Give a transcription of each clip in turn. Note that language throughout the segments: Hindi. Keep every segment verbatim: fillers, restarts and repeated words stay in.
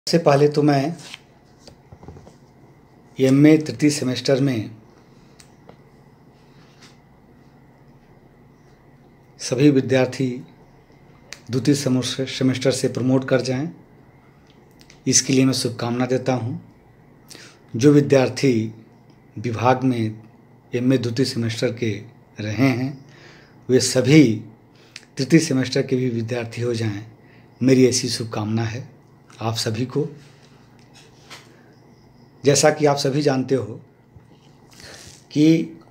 सबसे पहले तो मैं एम ए तृतीय सेमेस्टर में सभी विद्यार्थी द्वितीय सेमेस्टर से प्रमोट कर जाएं, इसके लिए मैं शुभकामना देता हूं। जो विद्यार्थी विभाग में एम ए द्वितीय सेमेस्टर के रहे हैं वे सभी तृतीय सेमेस्टर के भी विद्यार्थी हो जाएं, मेरी ऐसी शुभकामना है आप सभी को। जैसा कि आप सभी जानते हो कि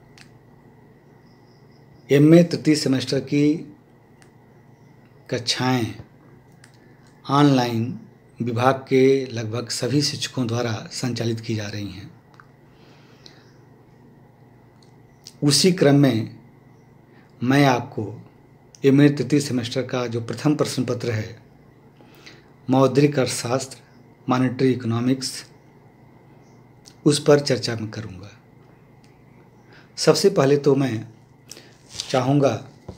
एम ए तृतीय सेमेस्टर की कक्षाएं ऑनलाइन विभाग के लगभग सभी शिक्षकों द्वारा संचालित की जा रही हैं। उसी क्रम में मैं आपको एम ए तृतीय सेमेस्टर का जो प्रथम प्रश्न पत्र है मौद्रिक अर्थशास्त्र मॉनेटरी इकोनॉमिक्स उस पर चर्चा मैं करूंगा। सबसे पहले तो मैं चाहूँगा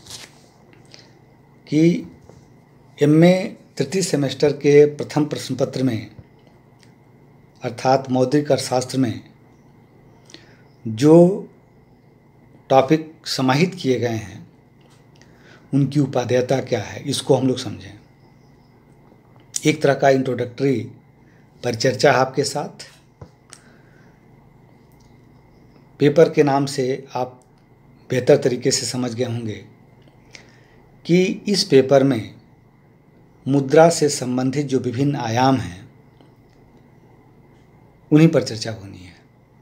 कि एम ए तृतीय सेमेस्टर के प्रथम प्रश्न पत्र में अर्थात मौद्रिक अर्थशास्त्र में जो टॉपिक समाहित किए गए हैं उनकी उपादेयता क्या है, इसको हम लोग समझें। एक तरह का इंट्रोडक्टरी परिचर्चा आपके साथ। पेपर के नाम से आप बेहतर तरीके से समझ गए होंगे कि इस पेपर में मुद्रा से संबंधित जो विभिन्न आयाम हैं उन्हीं पर चर्चा होनी है।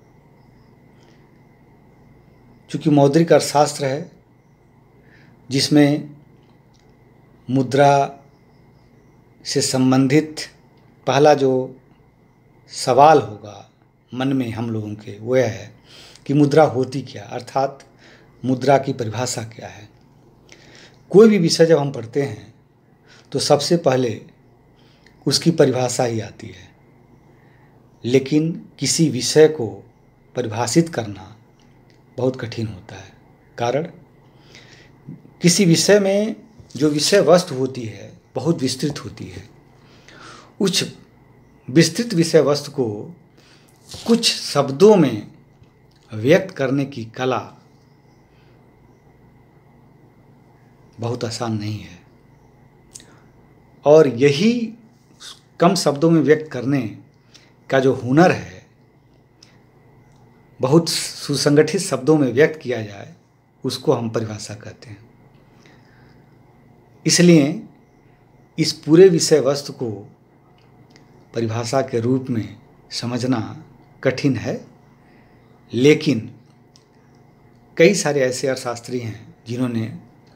चूँकि मौद्रिक अर्थशास्त्र है जिसमें मुद्रा से संबंधित पहला जो सवाल होगा मन में हम लोगों के वो है कि मुद्रा होती क्या, अर्थात मुद्रा की परिभाषा क्या है। कोई भी विषय जब हम पढ़ते हैं तो सबसे पहले उसकी परिभाषा ही आती है, लेकिन किसी विषय को परिभाषित करना बहुत कठिन होता है। कारण किसी विषय में जो विषय वस्तु होती है बहुत विस्तृत होती है। उस विस्तृत विषय वस्तु को कुछ शब्दों में व्यक्त करने की कला बहुत आसान नहीं है, और यही कम शब्दों में व्यक्त करने का जो हुनर है, बहुत सुसंगठित शब्दों में व्यक्त किया जाए, उसको हम परिभाषा कहते हैं। इसलिए इस पूरे विषय वस्तु को परिभाषा के रूप में समझना कठिन है, लेकिन कई सारे ऐसे अर्थशास्त्री हैं जिन्होंने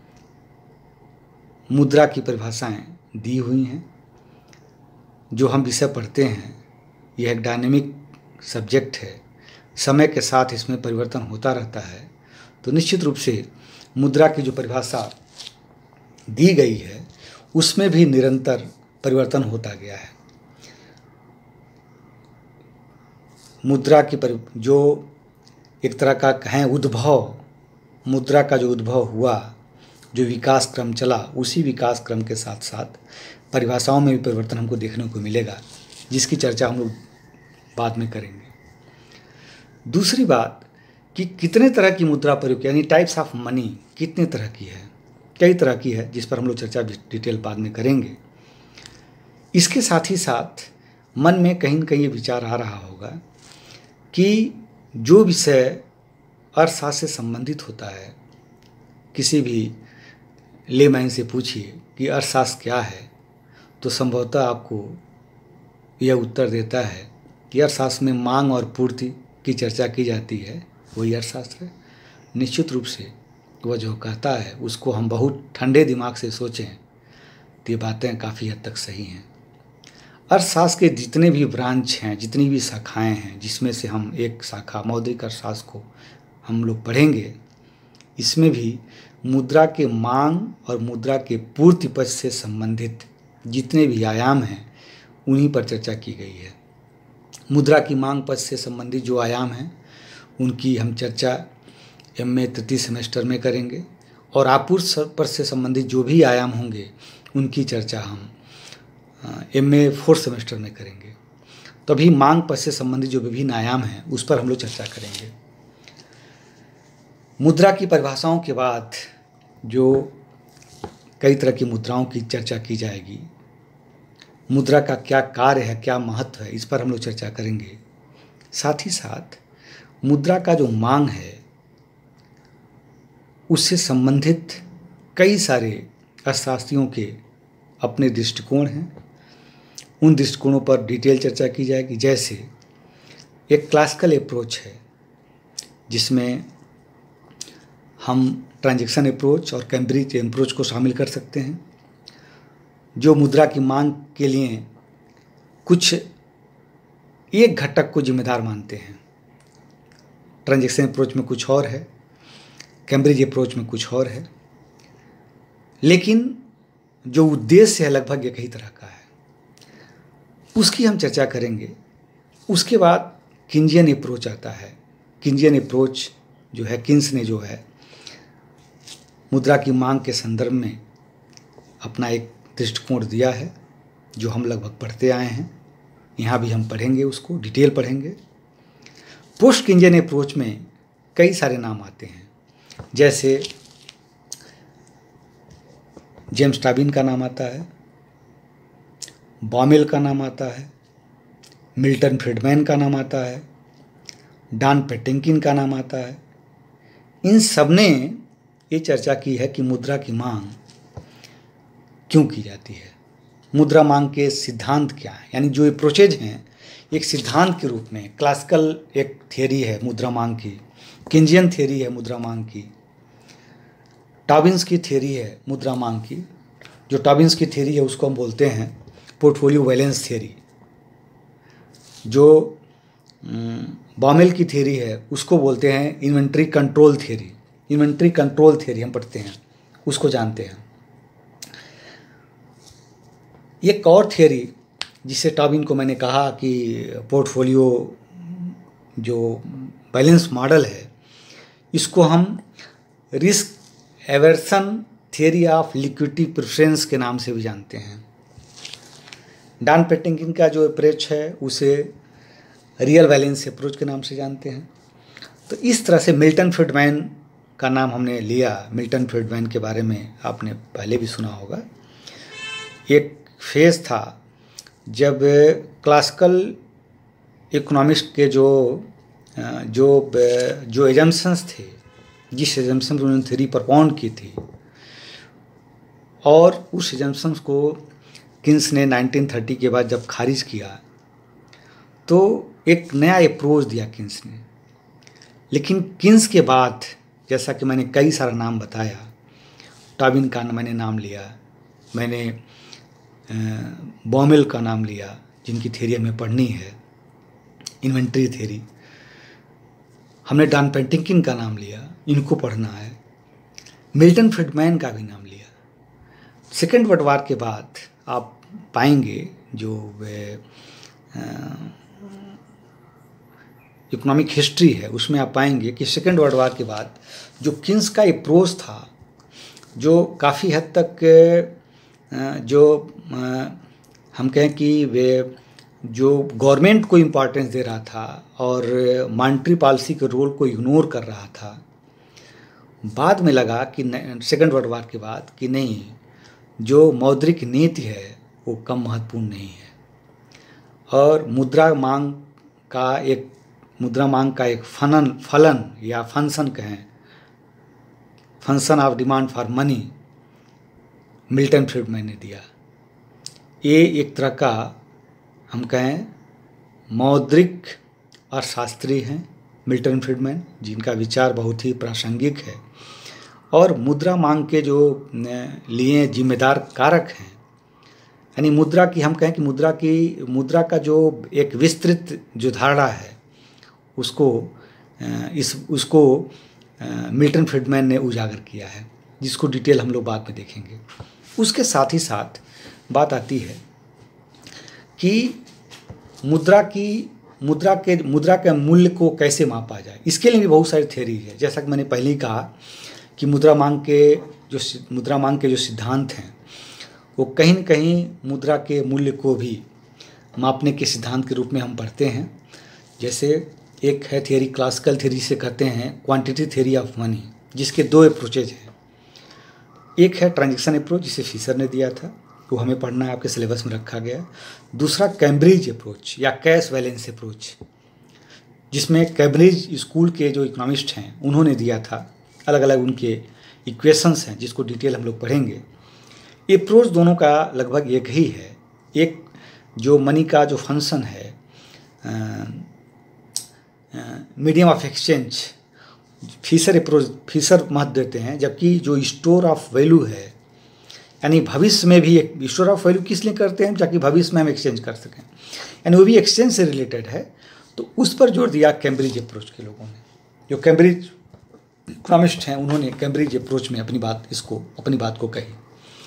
मुद्रा की परिभाषाएं दी हुई हैं। जो हम विषय पढ़ते हैं यह एक डायनेमिक सब्जेक्ट है, समय के साथ इसमें परिवर्तन होता रहता है, तो निश्चित रूप से मुद्रा की जो परिभाषा दी गई है उसमें भी निरंतर परिवर्तन होता गया है। मुद्रा की परि जो एक तरह का कहें उद्भव, मुद्रा का जो उद्भव हुआ, जो विकास क्रम चला, उसी विकास क्रम के साथ साथ परिभाषाओं में भी परिवर्तन हमको देखने को मिलेगा, जिसकी चर्चा हम लोग बाद में करेंगे। दूसरी बात कि कितने तरह की मुद्रा प्रयोग, यानी टाइप्स ऑफ मनी कितने तरह की है, कई तरह की है, जिस पर हम लोग चर्चा डिटेल बाद में करेंगे। इसके साथ ही साथ मन में कहीं न कहीं ये विचार आ रहा होगा कि जो विषय अर्थशास्त्र से संबंधित होता है, किसी भी लेमैन से पूछिए कि अर्थशास्त्र क्या है, तो संभवतः आपको यह उत्तर देता है कि अर्थशास्त्र में मांग और पूर्ति की चर्चा की जाती है, वही अर्थशास्त्र है। निश्चित रूप से वह जो कहता है उसको हम बहुत ठंडे दिमाग से सोचें तो ये बातें काफ़ी हद तक सही हैं। अर्थशास्त्र के जितने भी ब्रांच हैं, जितनी भी शाखाएं हैं, जिसमें से हम एक शाखा मौद्रिक अर्थशास्त्र को हम लोग पढ़ेंगे, इसमें भी मुद्रा के मांग और मुद्रा के पूर्ति पक्ष से संबंधित जितने भी आयाम हैं उन्हीं पर चर्चा की गई है। मुद्रा की मांग पक्ष से संबंधित जो आयाम हैं उनकी हम चर्चा एम ए तृतीय सेमेस्टर में करेंगे, और आपूर्ति पक्ष से संबंधित जो भी आयाम होंगे उनकी चर्चा हम एमए फोर्थ सेमेस्टर में करेंगे। तो अभी मांग पद से संबंधित जो विभिन्न आयाम हैं उस पर हम लोग चर्चा करेंगे। मुद्रा की परिभाषाओं के बाद जो कई तरह की मुद्राओं की चर्चा की जाएगी, मुद्रा का क्या कार्य है, क्या महत्व है, इस पर हम लोग चर्चा करेंगे। साथ ही साथ मुद्रा का जो मांग है उससे संबंधित कई सारे अर्थशास्त्रियों के अपने दृष्टिकोण हैं, उन दृष्टिकोणों पर डिटेल चर्चा की जाएगी। जैसे एक क्लासिकल अप्रोच है जिसमें हम ट्रांजैक्शन अप्रोच और कैम्ब्रिज अप्रोच को शामिल कर सकते हैं, जो मुद्रा की मांग के लिए कुछ एक घटक को जिम्मेदार मानते हैं। ट्रांजैक्शन अप्रोच में कुछ और है, कैम्ब्रिज अप्रोच में कुछ और है, लेकिन जो उद्देश्य है लगभग एक ही तरह का है, उसकी हम चर्चा करेंगे। उसके बाद किंजियन अप्रोच आता है। किंजियन अप्रोच जो है, किन्स ने जो है मुद्रा की मांग के संदर्भ में अपना एक दृष्टिकोण दिया है, जो हम लगभग पढ़ते आए हैं। यहाँ भी हम पढ़ेंगे, उसको डिटेल पढ़ेंगे। पोस्ट किंजियन अप्रोच में कई सारे नाम आते हैं, जैसे जेम्स टॉबिन का नाम आता है, बॉमेल का नाम आता है, मिल्टन फ्रीडमैन का नाम आता है, डॉन पेटिंकिन का नाम आता है। इन सब ने ये चर्चा की है कि मुद्रा की मांग क्यों की जाती है, मुद्रा मांग के सिद्धांत क्या हैं। यानी जो अप्रोचेज हैं एक सिद्धांत के रूप में, क्लासिकल एक थियरी है मुद्रा मांग की, किंजियन थियरी है मुद्रा मांग की, टॉबिन्स की थियरी है मुद्रा मांग की। जो टॉबिन्स की थियरी है उसको हम बोलते हैं पोर्टफोलियो बैलेंस थियरी। जो बॉमेल की थियरी है उसको बोलते हैं inventory control theory. Inventory control theory हम पढ़ते हैं, उसको जानते हैं। एक और थियरी जिसे टॉबिन को मैंने कहा कि पोर्टफोलियो जो बैलेंस मॉडल है, इसको हम risk aversion theory of liquidity preference के नाम से भी जानते हैं। डॉन पेटिंकिन का जो अप्रोच है उसे रियल बैलेंस अप्रोच के नाम से जानते हैं। तो इस तरह से मिल्टन फ्रीडमैन का नाम हमने लिया। मिल्टन फ्रीडमैन के बारे में आपने पहले भी सुना होगा। एक फेज था जब क्लासिकल इकोनॉमिस्ट के जो जो जो एजम्पशंस थे, जिस एजम्पशन उन्होंने थ्योरी परपाउंड की थी, और उस एजम्पशंस को किन्स ने नाइनटीन थर्टी के बाद जब खारिज किया तो एक नया अप्रोच दिया किन्स ने। लेकिन किन्स के बाद, जैसा कि मैंने कई सारा नाम बताया, टॉबिन का मैंने नाम लिया, मैंने बॉमेल का नाम लिया जिनकी थ्योरी हमें पढ़नी है, इन्वेंट्री थ्योरी, हमने डॉन पेटिंकिन का नाम लिया, इनको पढ़ना है, मिल्टन फ्रीडमैन का भी नाम लिया। सेकेंड वर्ल्ड वार के बाद आप पाएंगे जो इकोनॉमिक हिस्ट्री है उसमें आप पाएंगे कि सेकेंड वर्ल्ड वार के बाद जो किन्स का अप्रोच था, जो काफ़ी हद तक जो हम कहें कि वे जो गवर्नमेंट को इम्पोर्टेंस दे रहा था और मॉनेटरी पॉलिसी के रोल को इग्नोर कर रहा था, बाद में लगा कि सेकेंड वर्ल्ड वार के बाद कि नहीं, जो मौद्रिक नीति है वो कम महत्वपूर्ण नहीं है। और मुद्रा मांग का एक मुद्रा मांग का एक फलन फलन या फंक्शन कहें, function of demand for money, Milton Friedman ने दिया। ये एक तरह का हम कहें मौद्रिक अर्थशास्त्री हैं मिल्टन फ्रीडमैन, जिनका विचार बहुत ही प्रासंगिक है और मुद्रा मांग के जो लिए जिम्मेदार कारक हैं। यानी मुद्रा की हम कहें कि मुद्रा की मुद्रा का जो एक विस्तृत जो धारणा है उसको इस उसको मिल्टन फ्रीडमैन ने उजागर किया है, जिसको डिटेल हम लोग बाद में देखेंगे। उसके साथ ही साथ बात आती है कि मुद्रा की मुद्रा के मुद्रा के मूल्य को कैसे मापा जाए। इसके लिए भी बहुत सारी थ्योरी है। जैसा कि मैंने पहले ही कहा कि मुद्रा मांग के जो मुद्रा मांग के जो सिद्धांत हैं वो कहीं न कहीं मुद्रा के मूल्य को भी मापने के सिद्धांत के रूप में हम पढ़ते हैं। जैसे एक है थियरी, क्लासिकल थियरी से कहते हैं क्वांटिटी थियरी ऑफ मनी, जिसके दो अप्रोचेज हैं। एक है ट्रांजैक्शन अप्रोच, जिसे फिशर ने दिया था, वो हमें पढ़ना है, आपके सिलेबस में रखा गया है। दूसरा कैम्ब्रिज अप्रोच या कैश बैलेंस अप्रोच, जिसमें कैम्ब्रिज स्कूल के जो इकोनॉमिस्ट हैं उन्होंने दिया था। अलग अलग उनके इक्वेशंस हैं जिसको डिटेल हम लोग पढ़ेंगे। अप्रोच दोनों का लगभग एक ही है। एक जो मनी का जो फंक्शन है, medium of exchange, Fisher approach, Fisher महत्व देते हैं, जबकि जो स्टोर ऑफ वैल्यू है, यानी भविष्य में भी एक स्टोर ऑफ वैल्यू किस लिए करते हैं, ताकि भविष्य में हम एक्सचेंज कर सकें, यानी वो भी एक्सचेंज से रिलेटेड है। तो उस पर जोर दिया कैम्ब्रिज अप्रोच के लोगों ने। जो कैम्ब्रिज इकोनॉमिस्ट हैं उन्होंने कैम्ब्रिज अप्रोच में अपनी बात इसको अपनी बात को कही।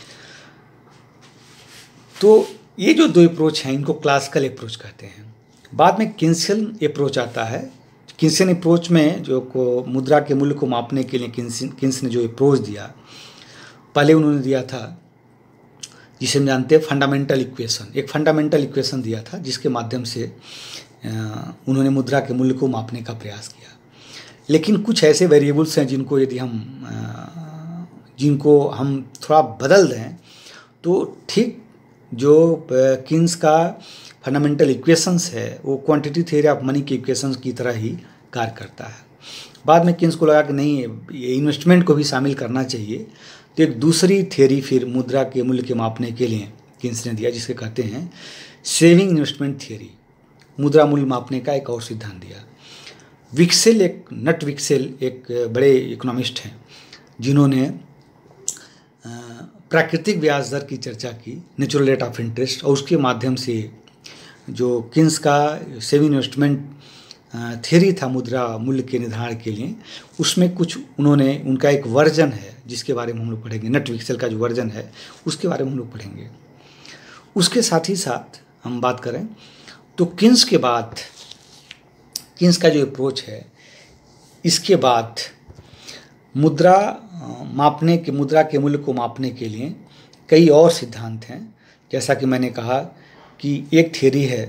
तो ये जो दो अप्रोच हैं इनको क्लासिकल अप्रोच कहते हैं। बाद में किन्सियन अप्रोच आता है। किन्सियन अप्रोच में जो को मुद्रा के मूल्य को मापने के लिए किन्सियन किन्स ने जो अप्रोच दिया, पहले उन्होंने दिया था जिसे हम जानते हैं फंडामेंटल इक्वेशन। एक फंडामेंटल इक्वेशन दिया था जिसके माध्यम से उन्होंने मुद्रा के मूल्य को मापने का प्रयास किया। लेकिन कुछ ऐसे वेरिएबल्स हैं जिनको यदि हम जिनको हम थोड़ा बदल दें तो ठीक जो किन्स का फंडामेंटल इक्वेशंस है वो क्वांटिटी थ्योरी ऑफ मनी के इक्वेशंस की तरह ही कार्य करता है। बाद में किन्स को लगा कि नहीं, ये इन्वेस्टमेंट को भी शामिल करना चाहिए, तो एक दूसरी थ्योरी फिर मुद्रा के मूल्य के मापने के लिए किन्स ने दिया, जिसे कहते हैं सेविंग इन्वेस्टमेंट थ्योरी। मुद्रा मूल्य मापने का एक और सिद्धांत दिया। विक्सेल, एक नट विक्सेल एक बड़े इकोनॉमिस्ट हैं जिन्होंने प्राकृतिक ब्याज दर की चर्चा की, नेचुरल रेट ऑफ इंटरेस्ट, और उसके माध्यम से जो किन्स का सेविंग इन्वेस्टमेंट थ्योरी था मुद्रा मूल्य के निर्धारण के लिए, उसमें कुछ उन्होंने उनका एक वर्जन है जिसके बारे में हम लोग पढ़ेंगे। नट विक्सेल का जो वर्जन है उसके बारे में हम लोग पढ़ेंगे। उसके साथ ही साथ हम बात करें तो किन्स के बाद किन्स का जो अप्रोच है, इसके बाद मुद्रा मापने के मुद्रा के मूल्य को मापने के लिए कई और सिद्धांत हैं। जैसा कि मैंने कहा कि एक थ्योरी है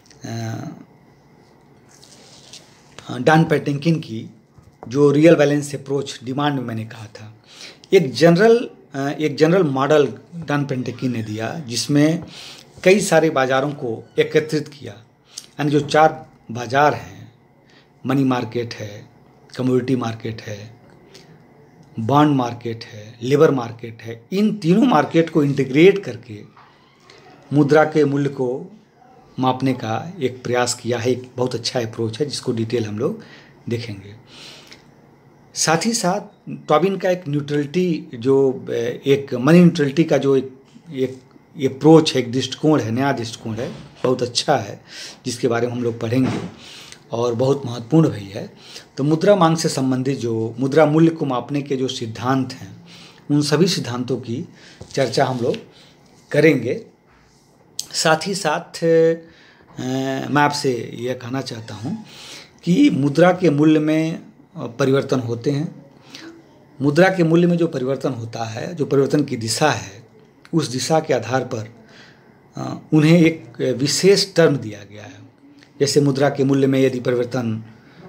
डॉन पेटिंकिन की, जो रियल बैलेंस अप्रोच डिमांड में मैंने कहा था। एक जनरल एक जनरल मॉडल डॉन पेटिंकिन ने दिया जिसमें कई सारे बाज़ारों को एकत्रित किया, यानी जो चार बाज़ार हैं, मनी मार्केट है, कमोडिटी मार्केट है, बॉन्ड मार्केट है, लेबर मार्केट है, इन तीनों मार्केट को इंटीग्रेट करके मुद्रा के मूल्य को मापने का एक प्रयास किया है। एक बहुत अच्छा अप्रोच है जिसको डिटेल हम लोग देखेंगे। साथ ही साथ टॉबिन का एक न्यूट्रलिटी, जो एक मनी न्यूट्रलिटी का जो एक एक अप्रोच है, एक दृष्टिकोण है, नया दृष्टिकोण है, बहुत अच्छा है, जिसके बारे में हम लोग पढ़ेंगे और बहुत महत्वपूर्ण भी है। तो मुद्रा मांग से संबंधित जो मुद्रा मूल्य को मापने के जो सिद्धांत हैं, उन सभी सिद्धांतों की चर्चा हम लोग करेंगे। साथ ही साथ मैं आपसे यह कहना चाहता हूँ कि मुद्रा के मूल्य में परिवर्तन होते हैं। मुद्रा के मूल्य में जो परिवर्तन होता है, जो परिवर्तन की दिशा है, उस दिशा के आधार पर उन्हें एक विशेष टर्म दिया गया है। जैसे मुद्रा के मूल्य में यदि परिवर्तन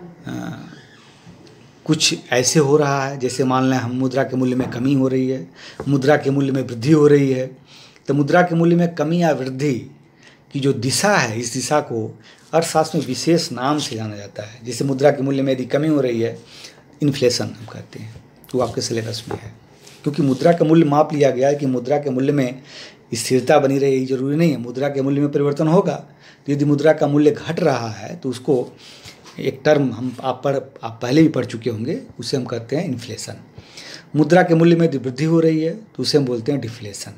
कुछ ऐसे हो रहा है, जैसे मान लें हम मुद्रा के मूल्य में कमी हो रही है, मुद्रा के मूल्य में वृद्धि हो रही है, तो मुद्रा के मूल्य में कमी या वृद्धि की जो दिशा है, इस दिशा को अर्थशास्त्र में विशेष नाम से जाना जाता है। जैसे मुद्रा के मूल्य में यदि कमी हो रही है, इन्फ्लेशन हम कहते हैं, तो आपके सिलेबस में है। क्योंकि मुद्रा का मूल्य माप लिया गया है कि मुद्रा के मूल्य में स्थिरता बनी रहे, जरूरी नहीं है, मुद्रा के मूल्य में परिवर्तन होगा। तो यदि मुद्रा का मूल्य घट रहा है तो उसको एक टर्म हम आप पढ़ आप पहले भी पढ़ चुके होंगे, उसे हम कहते हैं इन्फ्लेशन। मुद्रा के मूल्य में यदि वृद्धि हो रही है तो उसे हम बोलते हैं डिफ्लेशन।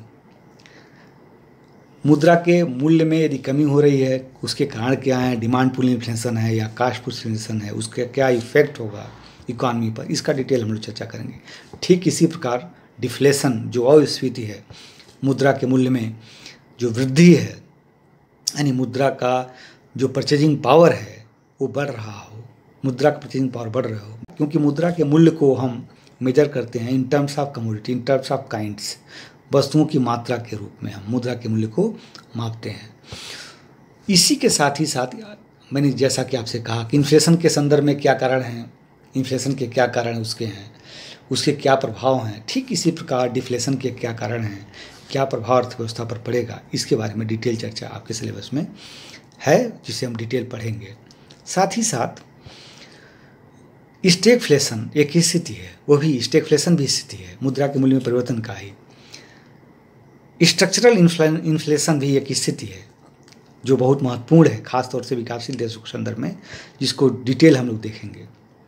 मुद्रा के मूल्य में यदि कमी हो रही है, उसके कारण क्या है, डिमांड पुल इन्फ्लेशन है या कास्ट पुल इन्फ्लेशन है, उसका क्या इफेक्ट होगा इकॉनमी पर, इसका डिटेल हम लोग चर्चा करेंगे। ठीक इसी प्रकार डिफ्लेशन जो अस्फीति है, मुद्रा के मूल्य में जो वृद्धि है, यानी मुद्रा का जो परचेजिंग पावर है वो बढ़ रहा हो, मुद्रा का परचेजिंग पावर बढ़ रहा हो, क्योंकि मुद्रा के मूल्य को हम मेजर करते हैं in terms of commodity, in terms of kinds. वस्तुओं की मात्रा के रूप में हम मुद्रा के मूल्य को मापते हैं। इसी के साथ ही साथ मैंने जैसा कि आपसे कहा कि इन्फ्लेशन के संदर्भ में क्या कारण हैं, इन्फ्लेशन के क्या कारण उसके हैं, उसके क्या प्रभाव हैं, ठीक इसी प्रकार डिफ्लेशन के क्या कारण हैं, क्या प्रभाव अर्थव्यवस्था पर पड़ेगा, इसके बारे में डिटेल चर्चा आपके सिलेबस में है, जिसे हम डिटेल पढ़ेंगे। साथ ही साथ स्टैगफ्लेशन एक स्थिति है, वो भी स्टैगफ्लेशन भी स्थिति है, मुद्रा के मूल्य में परिवर्तन का ही। स्ट्रक्चरल इन्फ्लेशन भी एक स्थिति है जो बहुत महत्वपूर्ण है, खासतौर से विकासशील देशों के संदर्भ में, जिसको डिटेल हम लोग देखेंगे।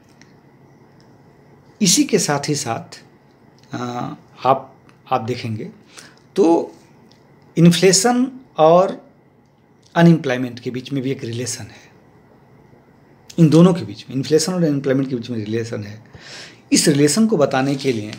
इसी के साथ ही साथ आ, आप आप देखेंगे तो इन्फ्लेशन और अनएम्प्लॉयमेंट के बीच में भी एक रिलेशन है। इन दोनों के बीच में, इन्फ्लेशन और अनएम्प्लॉयमेंट के बीच में रिलेशन है। इस रिलेशन को बताने के लिए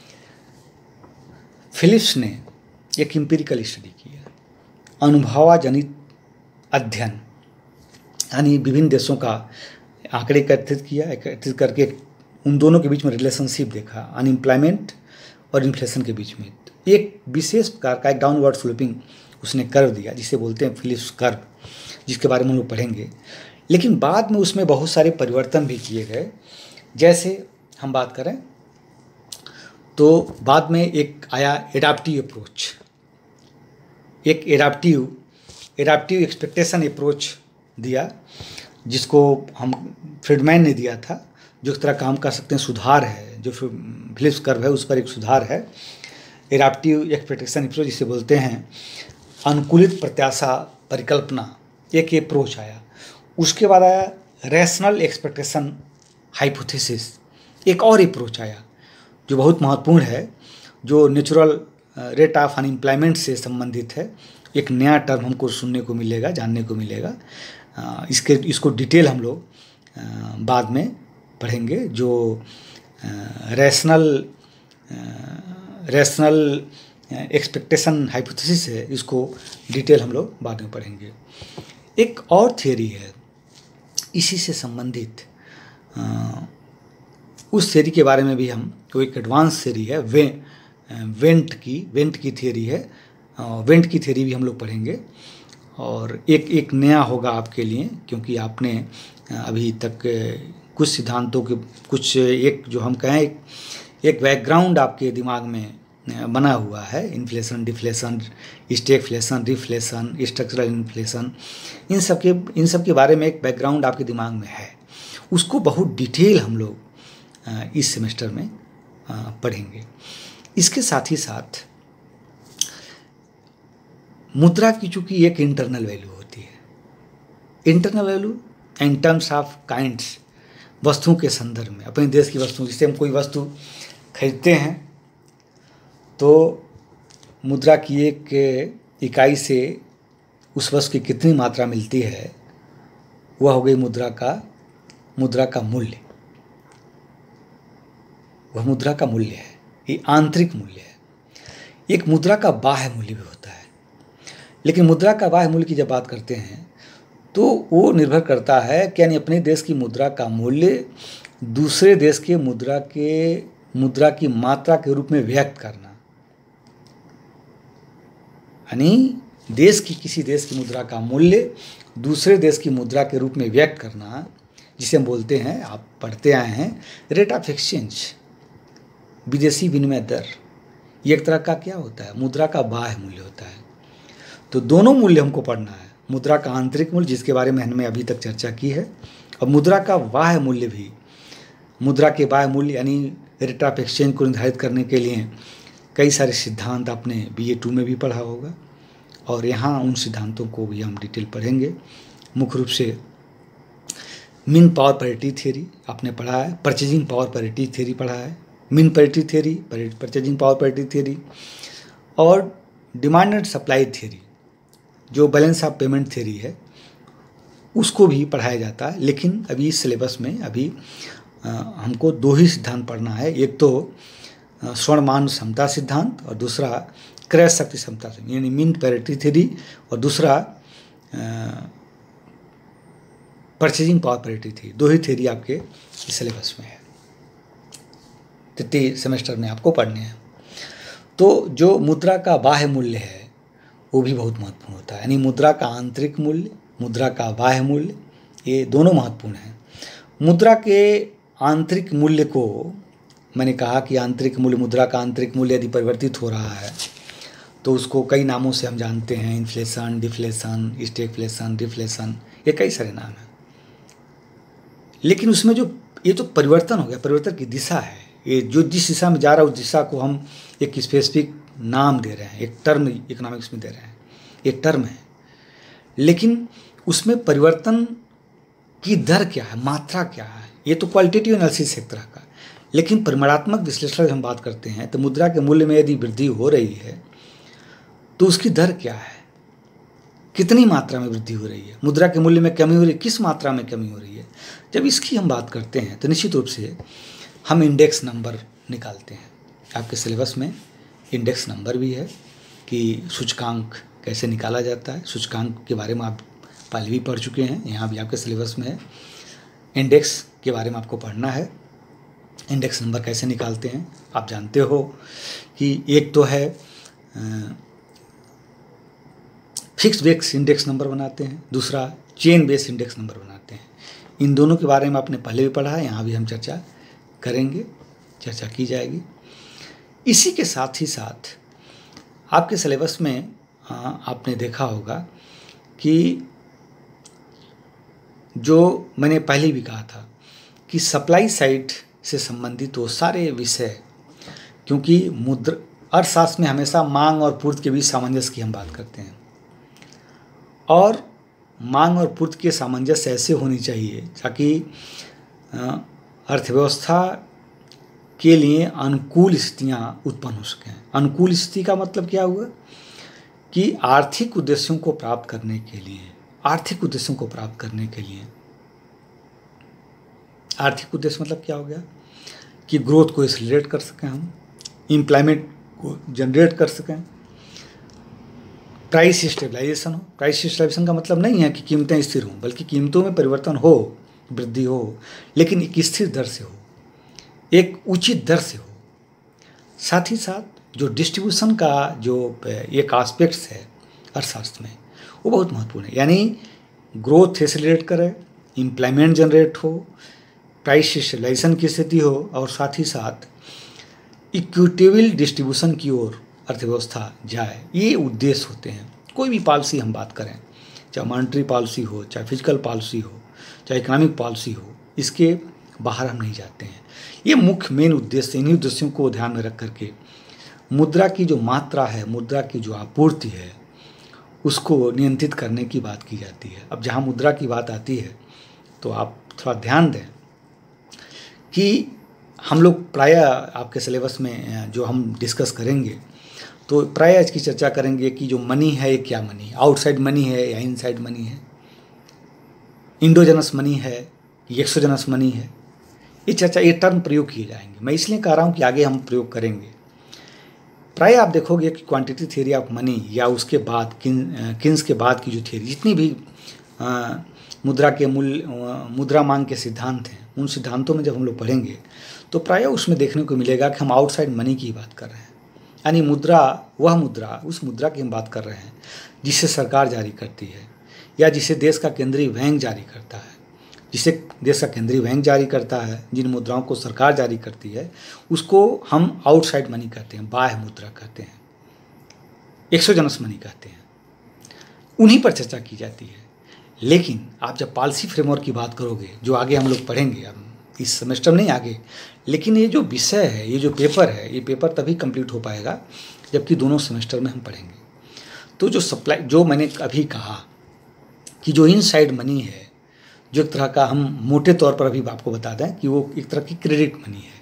फिलिप्स ने एक एम्पिरिकल स्टडी किया, अनुभवजनित अध्ययन, यानी विभिन्न देशों का आंकड़े एकत्रित किया, एकत्रित करके उन दोनों के बीच में रिलेशनशिप देखा, अनएम्प्लॉयमेंट और इन्फ्लेशन के बीच में। एक विशेष प्रकार का एक डाउनवर्ड स्लोपिंग उसने कर्व दिया, जिसे बोलते हैं फिलिप्स कर्व, जिसके बारे में हम लोग पढ़ेंगे। लेकिन बाद में उसमें बहुत सारे परिवर्तन भी किए गए। जैसे हम बात करें तो बाद में एक आया एडाप्टिव अप्रोच, एक एडाप्टिव एडाप्टिव एक्सपेक्टेशन अप्रोच दिया, जिसको हम फ्रीडमैन ने दिया था, जो एक तरह का हम कह सकते हैं सुधार है, जो फिलिप्स कर्व है उस पर एक सुधार है। एडाप्टिव एक्सपेक्टेशन अप्रोच जिसे बोलते हैं, अनुकूलित प्रत्याशा परिकल्पना, एक अप्रोच आया। उसके बाद आया रैशनल एक्सपेक्टेशन हाइपोथेसिस, एक और अप्रोच आया जो बहुत महत्वपूर्ण है, जो नेचुरल रेट ऑफ अनएम्प्लॉयमेंट से संबंधित है। एक नया टर्म हमको सुनने को मिलेगा, जानने को मिलेगा। इसके इसको डिटेल हम लोग बाद में पढ़ेंगे। जो रैशनल रैशनल एक्सपेक्टेशन हाइपोथेसिस है, इसको डिटेल हम लोग बाद में पढ़ेंगे। एक और थियरी है इसी से संबंधित, उस थियरी के बारे में भी हम, तो एक एडवांस थियरी है, वे वेंट की वेंट की थियरी है, वेंट की थियरी भी हम लोग पढ़ेंगे। और एक एक नया होगा आपके लिए, क्योंकि आपने अभी तक कुछ सिद्धांतों के कुछ एक जो हम कहें एक, एक बैकग्राउंड आपके दिमाग में बना हुआ है, inflation, deflation, stagflation, reflation, structural inflation, इन सब के इन सब के बारे में एक बैकग्राउंड आपके दिमाग में है। उसको बहुत डिटेल हम लोग इस सेमेस्टर में पढ़ेंगे। इसके साथ ही साथ मुद्रा की चूँकि एक इंटरनल वैल्यू होती है, internal value in terms of kinds, वस्तुओं के संदर्भ में, अपने देश की वस्तु, जिससे हम कोई वस्तु खरीदते हैं तो मुद्रा की एक इकाई से उस वस्तु की कितनी मात्रा मिलती है, वह हो गई मुद्रा का मुद्रा का मूल्य। वह मुद्रा का मूल्य है, ये आंतरिक मूल्य है। एक मुद्रा का बाह्य मूल्य भी होता है, लेकिन मुद्रा का बाह्य मूल्य की जब बात करते हैं तो वो निर्भर करता है कि यानी अपने देश की मुद्रा का मूल्य दूसरे देश के मुद्रा के मुद्रा की मात्रा के रूप में व्यक्त करना, यानी देश की किसी देश की मुद्रा का मूल्य दूसरे देश की मुद्रा के रूप में व्यक्त करना, जिसे हम बोलते हैं, आप पढ़ते आए हैं, रेट ऑफ एक्सचेंज, विदेशी विनिमय दर। ये एक तरह का क्या होता है, मुद्रा का बाह्य मूल्य होता है। तो दोनों मूल्य हमको पढ़ना है, मुद्रा का आंतरिक मूल्य जिसके बारे में हमने अभी तक चर्चा की है, और मुद्रा का बाह्य मूल्य भी। मुद्रा के बाह्य मूल्य यानी रेट ऑफ एक्सचेंज को निर्धारित करने के लिए कई सारे सिद्धांत आपने बी ए टू में भी पढ़ा होगा, और यहाँ उन सिद्धांतों को भी हम डिटेल पढ़ेंगे। मुख्य रूप से मीन पावर पैरिटी थियरी आपने पढ़ा है, परचेजिंग पावर पैरिटी थियरी पढ़ा है, mean parity theory, purchasing power parity theory, और डिमांड एंड सप्लाई थियरी जो बैलेंस ऑफ पेमेंट थियरी है, उसको भी पढ़ाया जाता है। लेकिन अभी इस सिलेबस में अभी आ, हमको दो ही सिद्धांत पढ़ना है, एक तो स्वर्णमान समता सिद्धांत और दूसरा क्रय शक्ति समता सिद्धांत, यानी मीन पैरिटी थ्योरी, और दूसरा परचेजिंग पावर पैरिटी थ्योरी। दो ही थ्योरी आपके सिलेबस में है, तृतीय सेमेस्टर में आपको पढ़ने हैं। तो जो मुद्रा का बाह्य मूल्य है वो भी बहुत महत्वपूर्ण होता है। यानी मुद्रा का आंतरिक मूल्य, मुद्रा का बाह्य मूल्य, ये दोनों महत्वपूर्ण हैं। मुद्रा के आंतरिक मूल्य को मैंने कहा कि आंतरिक मूल्य, मुद्रा का आंतरिक मूल्य यदि परिवर्तित हो रहा है तो उसको कई नामों से हम जानते हैं, इन्फ्लेशन, डिफ्लेशन, स्टैगफ्लेशन, रिफ्लेशन, ये कई सारे नाम हैं। लेकिन उसमें जो ये तो परिवर्तन हो गया, परिवर्तन की दिशा है, ये जो जिस दिशा में जा रहा है उस दिशा को हम एक स्पेसिफिक नाम दे रहे हैं, एक टर्म इकोनॉमिक्स में दे रहे हैं, एक टर्म है। लेकिन उसमें परिवर्तन की दर क्या है, मात्रा क्या है, ये तो क्वालिटेटिव एनालिसिस एक तरह का। लेकिन परिमाणात्मक विश्लेषण हम बात करते हैं तो मुद्रा के मूल्य में यदि वृद्धि हो रही है तो उसकी दर क्या है, कितनी मात्रा में वृद्धि हो रही है, मुद्रा के मूल्य में कमी हो रही है, किस मात्रा में कमी हो रही है। जब इसकी हम बात करते हैं तो निश्चित रूप से हम इंडेक्स नंबर निकालते हैं। आपके सिलेबस में इंडेक्स नंबर भी है कि सूचकांक कैसे निकाला जाता है। सूचकांक के बारे में आप पहले भी पढ़ चुके हैं, यहाँ भी आपके सिलेबस में है। इंडेक्स के बारे में आपको पढ़ना है, इंडेक्स नंबर कैसे निकालते हैं। आप जानते हो कि एक तो है फिक्स बेस इंडेक्स नंबर बनाते हैं, दूसरा चेन बेस इंडेक्स नंबर बनाते हैं। इन दोनों के बारे में आपने पहले भी पढ़ा है, यहाँ भी हम चर्चा करेंगे, चर्चा की जाएगी। इसी के साथ ही साथ आपके सिलेबस में आ, आपने देखा होगा कि जो मैंने पहले भी कहा था कि सप्लाई साइड से संबंधित वो सारे विषय, क्योंकि मुद्रा अर्थशास्त्र में हमेशा मांग और पूर्ति के बीच सामंजस्य की हम बात करते हैं, और मांग और पूर्ति के सामंजस्य ऐसे होनी चाहिए ताकि अर्थव्यवस्था के लिए अनुकूल स्थितियाँ उत्पन्न हो सकें। अनुकूल स्थिति का मतलब क्या हुआ कि आर्थिक उद्देश्यों को प्राप्त करने के लिए, आर्थिक उद्देश्यों को प्राप्त करने के लिए आर्थिक उद्देश्य मतलब क्या हो गया कि ग्रोथ को एक्सेलरेट कर सकें, हम एम्प्लॉयमेंट को जनरेट कर सकें, प्राइस स्टेबलाइजेशन हो। प्राइस स्टेबलाइजेशन का मतलब नहीं है कि कीमतें स्थिर हों, बल्कि कीमतों में परिवर्तन हो, वृद्धि हो, लेकिन एक स्थिर दर से हो, एक उचित दर से हो। साथ ही साथ जो डिस्ट्रीब्यूशन का जो एक एस्पेक्ट्स है अर्थशास्त्र में, वो बहुत महत्वपूर्ण है। यानी ग्रोथ एक्सेलरेट करे, एम्प्लॉयमेंट जनरेट हो, प्राइस स्टेबलाइजेशन की स्थिति हो, और साथ ही साथ इक्विटेबल डिस्ट्रीब्यूशन की ओर अर्थव्यवस्था जाए। ये उद्देश्य होते हैं। कोई भी पॉलिसी हम बात करें, चाहे मॉनेटरी पॉलिसी हो, चाहे फिजिकल पॉलिसी हो, चाहे इकोनॉमिक पॉलिसी हो, इसके बाहर हम नहीं जाते हैं। ये मुख्य मेन उद्देश्य, इन्हीं उद्देश्यों को ध्यान में रख करके मुद्रा की जो मात्रा है, मुद्रा की जो आपूर्ति है, उसको नियंत्रित करने की बात की जाती है। अब जहाँ मुद्रा की बात आती है तो आप थोड़ा ध्यान दें कि हम लोग प्रायः आपके सिलेबस में जो हम डिस्कस करेंगे तो प्रायः इसकी चर्चा करेंगे कि जो मनी है ये क्या मनी है, आउटसाइड मनी है या इनसाइड मनी है, इंडोजनस मनी है कि एक्सोजनस मनी है। ये चर्चा, ये टर्म प्रयोग किए जाएंगे। मैं इसलिए कह रहा हूँ कि आगे हम प्रयोग करेंगे। प्रायः आप देखोगे कि क्वांटिटी थ्योरी ऑफ मनी या उसके बाद किन किन्स के बाद की जो थ्योरी, जितनी भी आ, मुद्रा के मूल्य, मुद्रा मांग के सिद्धांत हैं, उन सिद्धांतों में जब हम लोग पढ़ेंगे तो प्रायः उसमें देखने को मिलेगा कि हम आउटसाइड मनी की बात कर रहे हैं। यानी मुद्रा, वह मुद्रा, उस मुद्रा की हम बात कर रहे हैं जिसे सरकार जारी करती है या जिसे देश का केंद्रीय बैंक जारी करता है। जिसे देश का केंद्रीय बैंक जारी करता है, जिन मुद्राओं को सरकार जारी करती है, उसको हम आउटसाइड मनी कहते हैं, बाह्य मुद्रा कहते हैं, एक्सोजनस मनी कहते हैं। उन्हीं पर चर्चा की जाती है। लेकिन आप जब पॉलिसी फ्रेमवर्क की बात करोगे, जो आगे हम लोग पढ़ेंगे, अब इस सेमेस्टर नहीं आगे, लेकिन ये जो विषय है, ये जो पेपर है, ये पेपर तभी कंप्लीट हो पाएगा जबकि दोनों सेमेस्टर में हम पढ़ेंगे। तो जो सप्लाई, जो मैंने अभी कहा कि जो इनसाइड मनी है, जो एक तरह का, हम मोटे तौर पर अभी आपको बता दें कि वो एक तरह की क्रेडिट मनी है,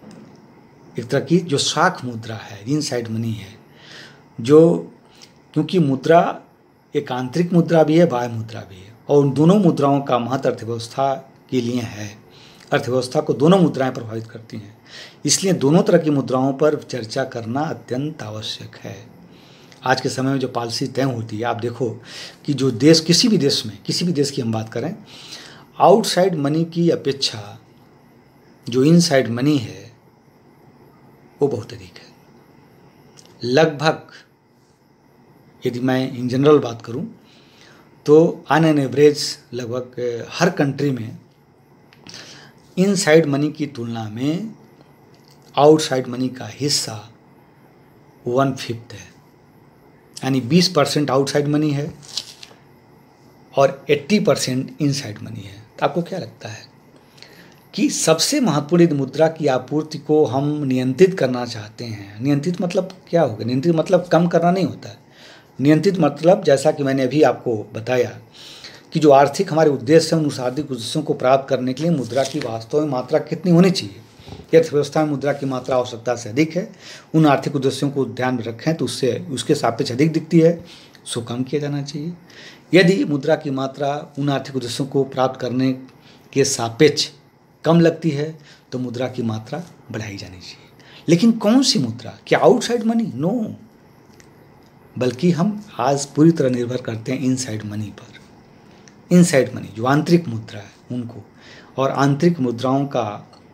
एक तरह की जो शाख मुद्रा है, इनसाइड मनी है, जो, क्योंकि मुद्रा एक आंतरिक मुद्रा भी है, बाह्य मुद्रा भी है, और उन दोनों मुद्राओं का महत्व अर्थव्यवस्था के लिए है। अर्थव्यवस्था को दोनों मुद्राएं प्रभावित करती हैं, इसलिए दोनों तरह की मुद्राओं पर चर्चा करना अत्यंत आवश्यक है। आज के समय में जो पॉलिसी तय होती है, आप देखो कि जो देश, किसी भी देश में, किसी भी देश की हम बात करें, आउटसाइड मनी की अपेक्षा जो इनसाइड मनी है वो बहुत अधिक है। लगभग, यदि मैं इन जनरल बात करूं तो ऑन एन एवरेज लगभग हर कंट्री में इनसाइड मनी की तुलना में आउटसाइड मनी का हिस्सा वन फिफ्थ है, यानी बीस परसेंट आउटसाइड मनी है और अस्सी परसेंट इनसाइड मनी है। तो आपको क्या लगता है कि सबसे महत्वपूर्ण मुद्रा की आपूर्ति को हम नियंत्रित करना चाहते हैं? नियंत्रित मतलब क्या होगा? नियंत्रित मतलब कम करना नहीं होता है। नियंत्रित मतलब, जैसा कि मैंने अभी आपको बताया, कि जो आर्थिक हमारे उद्देश्य हैं उन आर्थिक उद्देश्यों को प्राप्त करने के लिए मुद्रा की वास्तव में मात्रा कितनी होनी चाहिए। यदि अर्थव्यवस्था में मुद्रा की मात्रा आवश्यकता से अधिक है, उन आर्थिक उद्देश्यों को ध्यान में रखें तो उससे उसके सापेक्ष अधिक दिखती है, उसको कम किया जाना चाहिए। यदि मुद्रा की मात्रा उन आर्थिक उद्देश्यों को प्राप्त करने के सापेक्ष कम लगती है तो मुद्रा की मात्रा बढ़ाई जानी चाहिए। लेकिन कौन सी मुद्रा? क्या आउटसाइड मनी? नो, बल्कि हम आज पूरी तरह निर्भर करते हैं इनसाइड मनी पर। इनसाइड मनी जो आंतरिक मुद्रा है उनको, और आंतरिक मुद्राओं का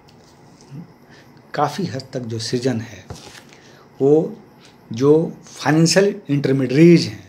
काफ़ी हद तक जो सृजन है वो जो फाइनेंशियल इंटरमीडिएरीज हैं,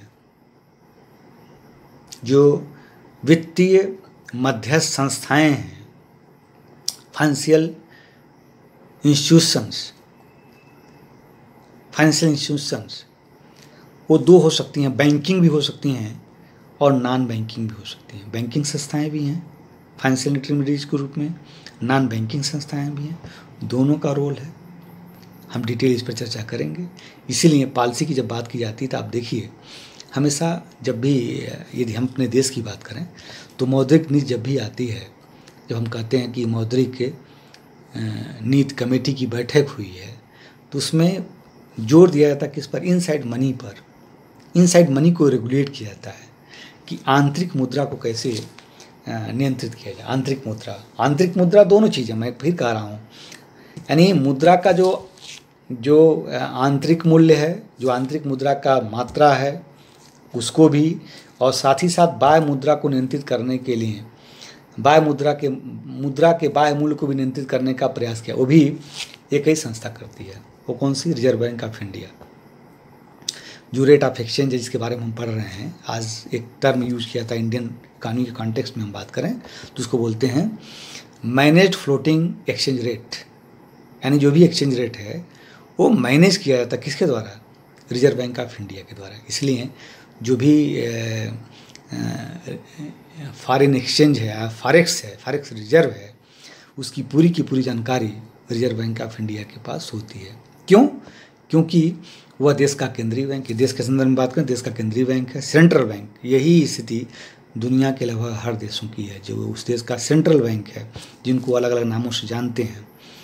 जो वित्तीय मध्यस्थ संस्थाएं हैं, फाइनेंशियल इंस्टीट्यूशंस फाइनेंशियल इंस्टीट्यूशंस वो दो हो सकती हैं, बैंकिंग भी हो सकती हैं और नॉन बैंकिंग भी हो सकती हैं। बैंकिंग संस्थाएं भी हैं फाइनेंशियल इंटरमीडिएट के रूप में, नॉन बैंकिंग संस्थाएं भी हैं, दोनों का रोल है। हम डिटेल इस पर चर्चा करेंगे। इसीलिए पॉलिसी की जब बात की जाती है तो आप देखिए, हमेशा जब भी, यदि हम अपने देश की बात करें तो मौद्रिक नीति जब भी आती है, जब हम कहते हैं कि मौद्रिक नीति कमेटी की बैठक हुई है, तो उसमें जोर दिया जाता है कि इस पर इनसाइड मनी पर, इनसाइड मनी को रेगुलेट किया जाता है कि आंतरिक मुद्रा को कैसे नियंत्रित किया जाए। आंतरिक मुद्रा, आंतरिक मुद्रा दोनों चीज़ें, मैं फिर कह रहा हूँ, यानी मुद्रा का जो जो आंतरिक मूल्य है, जो आंतरिक मुद्रा का मात्रा है उसको भी, और साथ ही साथ बाह्य मुद्रा को नियंत्रित करने के लिए बाह्य मुद्रा के मुद्रा के बाह्य मूल्य को भी नियंत्रित करने का प्रयास किया, वो भी एक ही संस्था करती है। वो कौन सी? Reserve Bank of India. जो रेट ऑफ एक्सचेंज है जिसके बारे में हम पढ़ रहे हैं, आज एक टर्म यूज किया था इंडियन कानून के कॉन्टेक्स्ट में हम बात करें तो उसको बोलते हैं मैनेज्ड फ्लोटिंग एक्सचेंज रेट, यानी जो भी एक्सचेंज रेट है वो मैनेज किया जाता है किसके द्वारा? रिजर्व बैंक ऑफ इंडिया के द्वारा। इसलिए जो भी फॉरेन एक्सचेंज है, फॉरेक्स है, फॉरेक्स रिजर्व है, उसकी पूरी की पूरी जानकारी रिजर्व बैंक ऑफ इंडिया के पास होती है। क्यों? क्योंकि वह देश का केंद्रीय बैंक है। देश के संदर्भ में बात करें, देश का केंद्रीय बैंक है, सेंट्रल बैंक। यही स्थिति दुनिया के लगभग हर देशों की है, जो उस देश का सेंट्रल बैंक है, जिनको अलग अलग नामों से जानते हैं।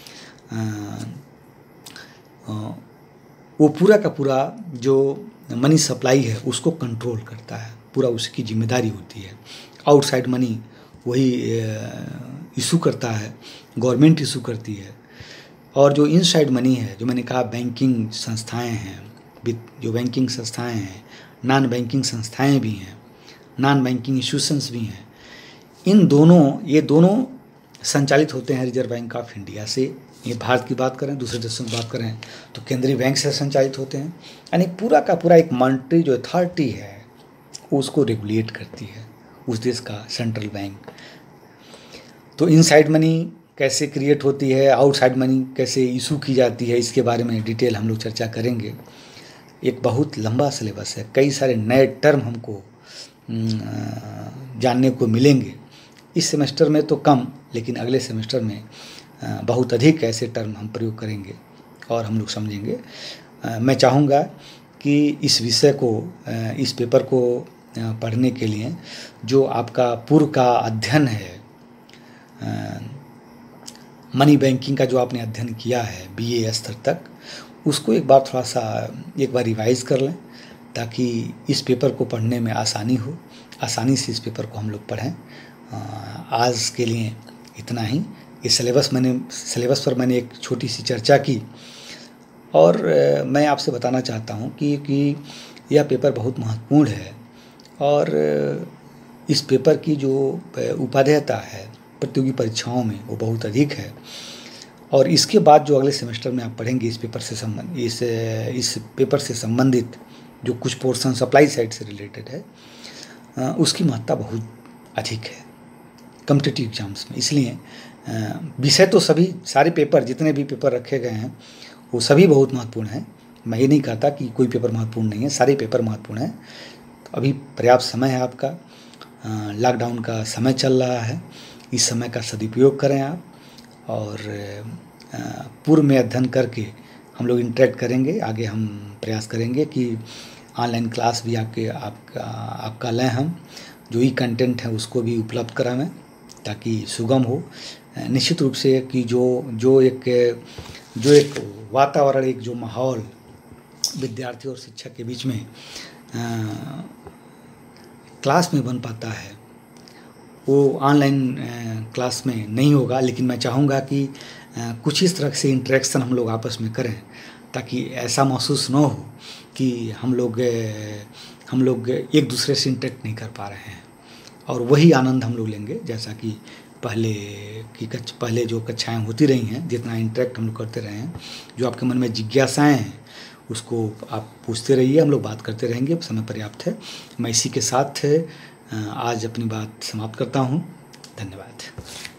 आ, आ, वो पूरा का पूरा जो मनी सप्लाई है उसको कंट्रोल करता है, पूरा उसकी जिम्मेदारी होती है। आउटसाइड मनी वही इशू करता है, गवर्नमेंट इशू करती है। और जो इनसाइड मनी है, जो मैंने कहा बैंकिंग संस्थाएं हैं, जो बैंकिंग संस्थाएं हैं, नॉन बैंकिंग संस्थाएं भी हैं, नॉन बैंकिंग इंस्टीट्यूशंस भी हैं, इन दोनों ये दोनों संचालित होते हैं रिजर्व बैंक ऑफ इंडिया से। ये भारत की बात करें, दूसरे देशों की बात करें तो केंद्रीय बैंक से संचालित होते हैं। यानी पूरा का पूरा एक मॉनेटरी जो अथॉरिटी है उसको रेगुलेट करती है उस देश का सेंट्रल बैंक। तो इनसाइड मनी कैसे क्रिएट होती है, आउटसाइड मनी कैसे इशू की जाती है, इसके बारे में डिटेल हम लोग चर्चा करेंगे। एक बहुत लंबा सिलेबस है, कई सारे नए टर्म हमको जानने को मिलेंगे। इस सेमेस्टर में तो कम, लेकिन अगले सेमेस्टर में बहुत अधिक ऐसे टर्म हम प्रयोग करेंगे और हम लोग समझेंगे। मैं चाहूँगा कि इस विषय को, इस पेपर को पढ़ने के लिए जो आपका पूर्व का अध्ययन है, मनी बैंकिंग का जो आपने अध्ययन किया है बीए स्तर तक, उसको एक बार थोड़ा सा एक बार रिवाइज कर लें ताकि इस पेपर को पढ़ने में आसानी हो, आसानी से इस पेपर को हम लोग पढ़ें। आज के लिए इतना ही। इस सिलेबस मैंने सिलेबस पर मैंने एक छोटी सी चर्चा की और मैं आपसे बताना चाहता हूँ कि कि यह पेपर बहुत महत्वपूर्ण है और इस पेपर की जो उपादेयता है प्रतियोगी परीक्षाओं में वो बहुत अधिक है और इसके बाद जो अगले सेमेस्टर में आप पढ़ेंगे इस पेपर से संबंध इस इस पेपर से संबंधित जो कुछ पोर्शन सप्लाई साइड से रिलेटेड है, उसकी महत्ता बहुत अधिक है कॉम्पिटिटिव एग्जाम्स में। इसलिए विषय तो सभी सारे पेपर जितने भी पेपर रखे गए हैं वो सभी बहुत महत्वपूर्ण हैं। मैं ये नहीं कहता कि कोई पेपर महत्वपूर्ण नहीं है, सारे पेपर महत्वपूर्ण हैं। अभी पर्याप्त समय है आपका, लॉकडाउन का समय चल रहा है, इस समय का सदुपयोग करें आप। और पूर्व में अध्ययन करके हम लोग इंटरेक्ट करेंगे, आगे हम प्रयास करेंगे कि ऑनलाइन क्लास भी आपके आपका आपका लें, हम जो ई कंटेंट है उसको भी उपलब्ध कराएं ताकि सुगम हो। निश्चित रूप से कि जो जो एक जो एक वातावरण, एक जो माहौल विद्यार्थी और शिक्षक के बीच में आ, क्लास में बन पाता है वो ऑनलाइन क्लास में नहीं होगा। लेकिन मैं चाहूँगा कि आ, कुछ इस तरह से इंटरेक्शन हम लोग आपस में करें ताकि ऐसा महसूस न हो कि हम लोग हम लोग एक दूसरे से इंटरेक्ट नहीं कर पा रहे हैं। और वही आनंद हम लोग लेंगे जैसा कि पहले की कक्ष पहले जो कक्षाएं होती रही हैं, जितना इंटरेक्ट हम लोग करते रहे हैं, जो आपके मन में जिज्ञासाएं हैं उसको आप पूछते रहिए, हम लोग बात करते रहेंगे, समय पर्याप्त है। मैं इसी के साथ आज अपनी बात समाप्त करता हूँ। धन्यवाद।